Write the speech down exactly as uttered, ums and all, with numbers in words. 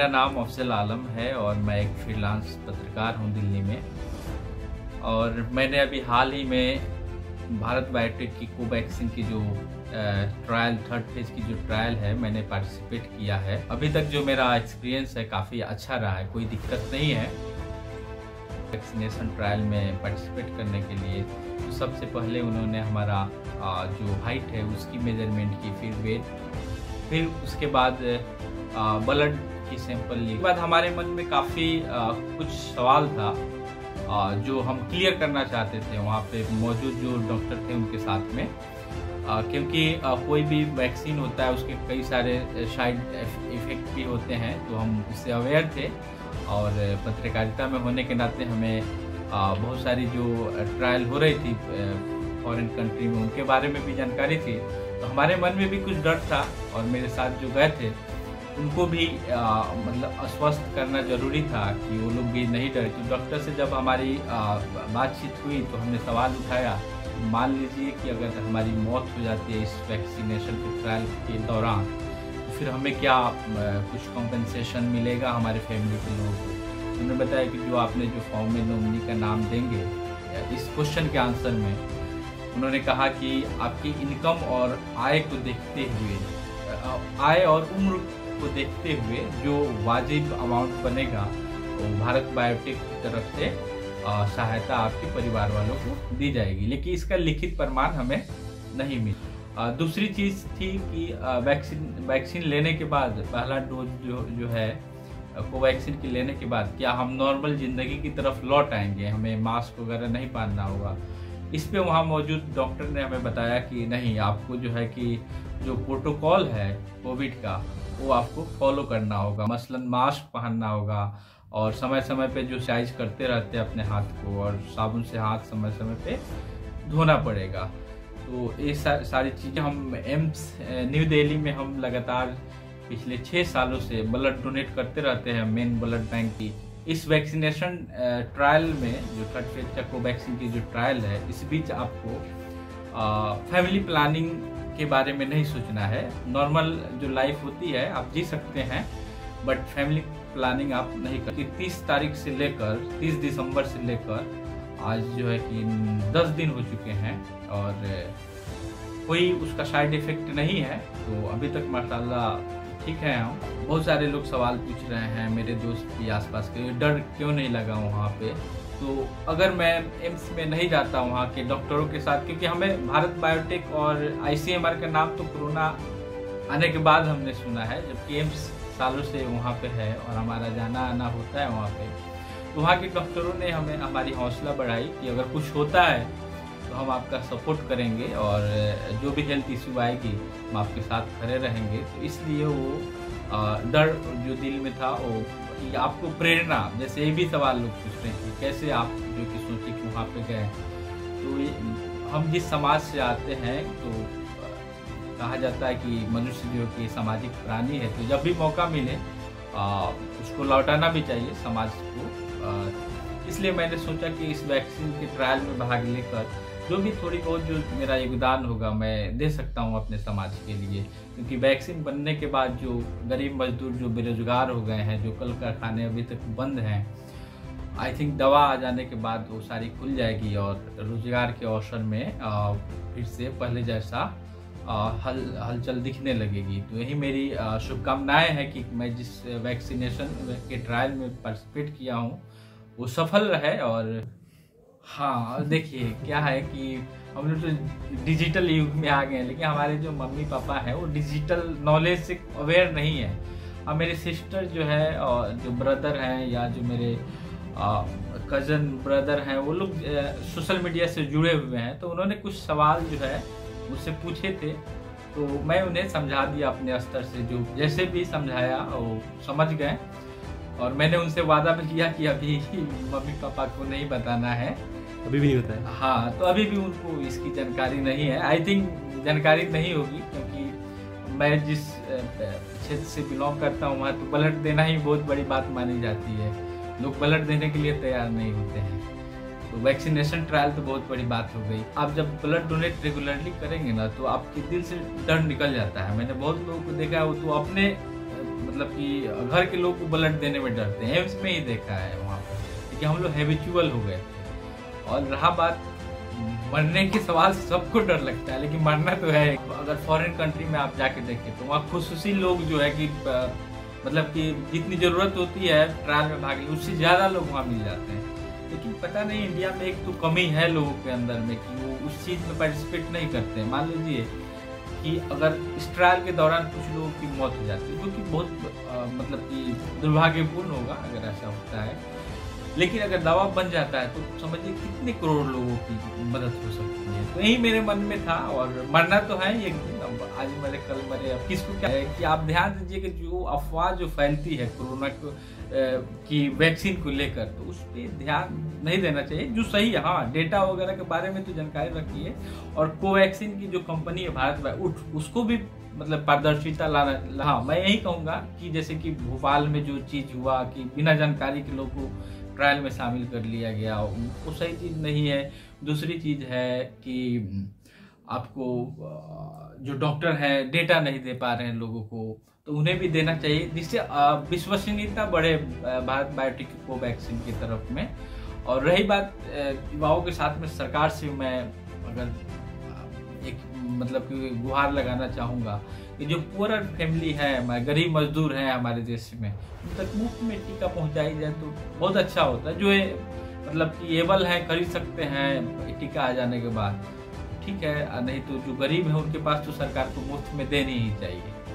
नाम अफजल आलम है और मैं एक फ्रीलांस पत्रकार हूं दिल्ली में। और मैंने अभी हाल ही में भारत बायोटेक की कोवैक्सीन की जो ट्रायल थर्ड फेज की जो ट्रायल है मैंने पार्टिसिपेट किया है। अभी तक जो मेरा एक्सपीरियंस है काफ़ी अच्छा रहा है, कोई दिक्कत नहीं है वैक्सीनेशन ट्रायल में पार्टिसिपेट करने के लिए। तो सबसे पहले उन्होंने हमारा जो हाइट है उसकी मेजरमेंट की, फिर वेट, फिर उसके बाद ब्लड की सैंपल ली। उसके बाद हमारे मन में काफ़ी कुछ सवाल था आ, जो हम क्लियर करना चाहते थे वहाँ पे मौजूद जो डॉक्टर थे उनके साथ में, आ, क्योंकि आ, कोई भी वैक्सीन होता है उसके कई सारे साइड इफ़ेक्ट भी होते हैं, तो हम उससे अवेयर थे। और पत्रकारिता में होने के नाते हमें आ, बहुत सारी जो ट्रायल हो रही थी फॉरेन कंट्री में उनके बारे में भी जानकारी थी, तो हमारे मन में भी कुछ डर था। और मेरे साथ जो गए थे उनको भी आ, मतलब आश्वस्त करना जरूरी था कि वो लोग भी नहीं डरे। तो डॉक्टर से जब हमारी बातचीत हुई तो हमने सवाल उठाया, मान लीजिए कि अगर हमारी मौत हो जाती है इस वैक्सीनेशन के ट्रायल के दौरान, तो फिर हमें क्या आ, कुछ कॉम्पेंसेशन मिलेगा हमारे फैमिली के लोगों को। उन्होंने बताया कि जो आपने जो फॉर्म में नॉमिनी का नाम देंगे, इस क्वेश्चन के आंसर में उन्होंने कहा कि आपकी इनकम और आय को देखते हुए, आय और उम्र को देखते हुए जो वाजिब अमाउंट बनेगा वो भारत बायोटेक की तरफ से सहायता आपके परिवार वालों को दी जाएगी, लेकिन इसका लिखित प्रमाण हमें नहीं मिला। दूसरी चीज़ थी कि वैक्सीन वैक्सीन लेने के बाद पहला डोज जो जो है कोवैक्सीन की लेने के बाद क्या हम नॉर्मल ज़िंदगी की तरफ लौट आएंगे, हमें मास्क वगैरह नहीं पहनना होगा। इस पे वहाँ मौजूद डॉक्टर ने हमें बताया कि नहीं, आपको जो है कि जो प्रोटोकॉल है कोविड का वो आपको फॉलो करना होगा, मसलन मास्क पहनना होगा और समय समय पे जो सैनिटाइज करते रहते हैं अपने हाथ को, और साबुन से हाथ समय समय पे धोना पड़ेगा। तो ये सा, सारी चीज़ें हम एम्स न्यू दिल्ली में हम लगातार पिछले छः सालों से ब्लड डोनेट करते रहते हैं मेन ब्लड बैंक की। इस वैक्सीनेशन ट्रायल में जो थर्ड फेज का कोवैक्सीन की जो ट्रायल है, इस बीच आपको फैमिली प्लानिंग के बारे में नहीं सोचना है। नॉर्मल जो लाइफ होती है आप जी सकते हैं, बट फैमिली प्लानिंग आप नहीं कर। तीस तारीख से लेकर तीस दिसंबर से लेकर आज जो है कि दस दिन हो चुके हैं और कोई उसका साइड इफेक्ट नहीं है, तो अभी तक माशाल्लाह ठीक है। हम बहुत सारे लोग सवाल पूछ रहे हैं, मेरे दोस्त भी आसपास के, डर क्यों नहीं लगा वहाँ पे। तो अगर मैं एम्स में नहीं जाता वहाँ के डॉक्टरों के साथ, क्योंकि हमें भारत बायोटेक और आईसीएमआर का नाम तो कोरोना आने के बाद हमने सुना है, जबकि एम्स सालों से वहाँ पे है और हमारा जाना आना होता है वहाँ पे। तो वहाँ के डॉक्टरों ने हमें हमारी हौसला बढ़ाई कि अगर कुछ होता है तो हम आपका सपोर्ट करेंगे और जो भी हेल्थ इशू आएगी हम आपके साथ खड़े रहेंगे। तो इसलिए वो डर जो दिल में था वो आपको प्रेरणा, जैसे ये भी सवाल लोग पूछ रहे हैं कैसे आप जो कि सोचे कि वहाँ पे गए। तो हम जिस समाज से आते हैं तो कहा जाता है कि मनुष्य जो कि सामाजिक प्राणी है, तो जब भी मौका मिले आ, उसको लौटाना भी चाहिए समाज को। आ, इसलिए मैंने सोचा कि इस वैक्सीन के ट्रायल में भाग लेकर जो भी थोड़ी बहुत जो मेरा योगदान होगा मैं दे सकता हूँ अपने समाज के लिए। क्योंकि वैक्सीन बनने के बाद जो गरीब मजदूर जो बेरोजगार हो गए हैं, जो कल कारखाने अभी तक बंद हैं, आई थिंक दवा आ जाने के बाद वो सारी खुल जाएगी और रोजगार के अवसर में आ, फिर से पहले जैसा आ, हल हलचल दिखने लगेगी। तो यही मेरी शुभकामनाएं हैं कि मैं जिस वैक्सीनेशन के ट्रायल में पार्टिसिपेट किया हूँ वो सफल रहे। और हाँ, देखिए क्या है कि हम लोग तो डिजिटल युग में आ गए हैं, लेकिन हमारे जो मम्मी पापा हैं वो डिजिटल नॉलेज से अवेयर नहीं है। और मेरे सिस्टर जो है और जो ब्रदर हैं या जो मेरे कज़न ब्रदर हैं वो लोग सोशल मीडिया से जुड़े हुए हैं, तो उन्होंने कुछ सवाल जो है मुझसे पूछे थे, तो मैं उन्हें समझा दिया अपने स्तर से, जो जैसे भी समझाया वो समझ गए। और मैंने उनसे वादा भी किया कि अभी मम्मी पापा को नहीं बताना है। अभी भी नहीं बताया? हाँ, तो अभी भी उनको इसकी जानकारी नहीं है। आई थिंक जानकारी नहीं होगी, क्योंकि मैं जिस क्षेत्र से बिलोंग करता हूँ वहाँ तो ब्लड देना ही बहुत बड़ी बात मानी जाती है। लोग ब्लड देने के लिए तैयार नहीं होते हैं। तो वैक्सीनेशन ट्रायल तो बहुत बड़ी बात हो गई। आप जब ब्लड डोनेट रेगुलरली करेंगे ना, तो आपके दिल से डर निकल जाता है। मैंने बहुत लोगों को देखा है वो तो अपने मतलब कि घर के लोग को ब्लड देने में डरते हैं, एम्स में ही देखा है वहाँ पर, क्योंकि हम लोग हैबिचुअल हो गए थे। और रहा बात मरने के सवाल से सबको डर लगता है, लेकिन मरना तो है। अगर फॉरेन कंट्री में आप जाके देखें तो वहाँ खुशूसी लोग जो है कि मतलब कि जितनी ज़रूरत होती है ट्रायल में भाग ली, उससे ज़्यादा लोग वहाँ मिल जाते हैं। लेकिन पता नहीं इंडिया में एक तो कमी है लोगों के अंदर में कि वो उस चीज़ में पार्टिसिपेट नहीं करते हैं। मान लीजिए कि अगर इस ट्रायल के दौरान कुछ लोगों की मौत हो जाती है, जो कि बहुत आ, मतलब कि दुर्भाग्यपूर्ण होगा अगर ऐसा होता है, लेकिन अगर दवा बन जाता है तो समझिए कितने करोड़ लोगों की मदद हो सकती है। तो यही मेरे मन में था। और मरना तो है एक दिन, अब आज मरे कल मरे, अब किसको क्या है कि आप ध्यान दीजिए कि जो अफवाह जो फैलती है कोरोना को की वैक्सीन को लेकर, तो उस पर ध्यान नहीं देना चाहिए। जो सही है, हाँ डेटा वगैरह के बारे में तो जानकारी रखिए। और कोवैक्सीन की जो कंपनी है भारत बायोटेक, उसको भी मतलब पारदर्शिता लाना। हाँ मैं यही कहूँगा कि जैसे कि भोपाल में जो चीज़ हुआ कि बिना जानकारी के लोगों को ट्रायल में शामिल कर लिया गया, वो सही चीज़ नहीं है। दूसरी चीज़ है कि आपको जो डॉक्टर हैं डेटा नहीं दे पा रहे हैं लोगों को, तो उन्हें भी देना चाहिए, जिससे विश्वसनीयता बढ़े भारत बायोटेक कोवैक्सीन की तरफ में। और रही बात युवाओं के साथ में, सरकार से मैं अगर एक मतलब कि गुहार लगाना चाहूँगा कि जो पुअर फैमिली है, हमारे गरीब मजदूर हैं हमारे देश में, उन तक मुफ्त में टीका पहुँचाई जाए तो बहुत अच्छा होता है। जो मतलब कि एबल हैं खरीद सकते हैं टीका आ जाने के बाद, ठीक है, नहीं तो जो गरीब है उनके पास तो सरकार को मुफ्त में देनी ही चाहिए।